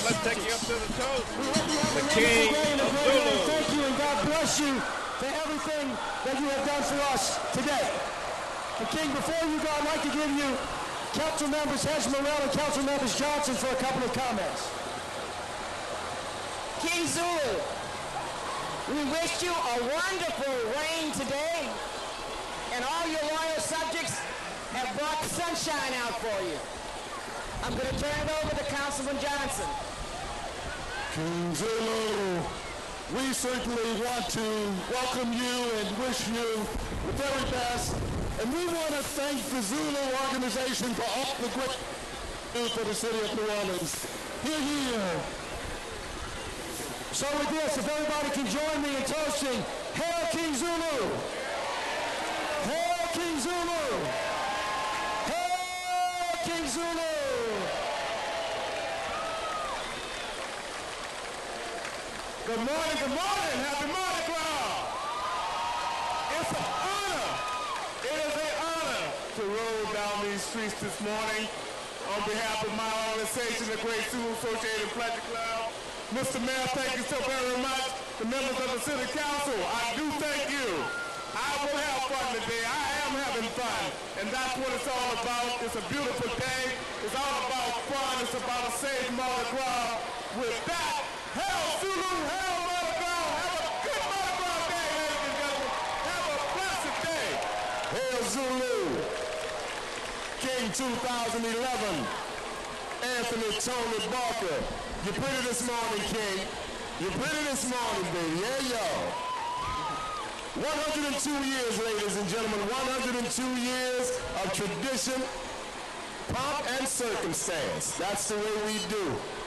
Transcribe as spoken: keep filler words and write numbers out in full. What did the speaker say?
let's take you up to the toast. We hope you have The a King wonderful day and a of great day. Zulu. Thank you, and God bless you for everything that you have done for us today. And King, before you go, I'd like to give you Council Members Hedge Morrell and Council Members Johnson for a couple of comments. King Zulu, we wish you a wonderful reign today, and all your loyal subjects have brought the sunshine out for you. I'm going to turn it over to Councilman Johnson. King Zulu, we certainly want to welcome you and wish you the very best. And we want to thank the Zulu organization for all the great do for the city of New Orleans. Hear, hear. So with this, if everybody can join me in toasting, Hail King Zulu! Hail King Zulu! Hail King Zulu! Good morning, good morning. Happy Mardi Gras. It's an honor. It is an honor to roll down these streets this morning on behalf of my organization, the Great Zulu Associated Pleasure Club. Mister Mayor, thank you so very much. The members of the City Council, I do thank you. I will have fun today. I am having fun. And that's what it's all about. It's a beautiful day. It's all about fun. It's about a safe Mardi Gras. With that, Hail Zulu, Hail Mardi Gras. Have a good Mardi Gras day, ladies and gentlemen. Have a blessed day. Hail Zulu. King two thousand eleven. Anthony Tony Barker. You're pretty this morning, King. You're pretty this morning, baby. Yeah, yo. one hundred two years, ladies and gentlemen. one hundred two years of tradition, pomp, and circumstance. That's the way we do.